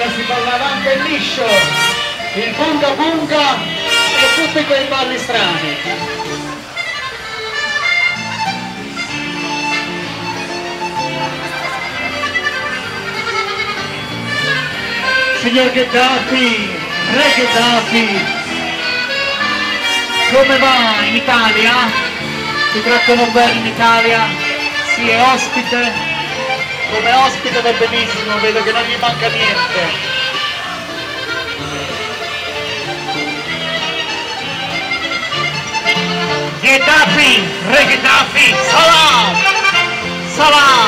si ballava anche il liscio, il bunga bunga e tutti quei balli strani. Signor Gheddafi, re Gheddafi, come va in Italia? Ti trattano bene in Italia? Si è ospite? Come ospite va benissimo, vedo che non gli manca niente. Gheddafi, re Gheddafi, salam! Salam!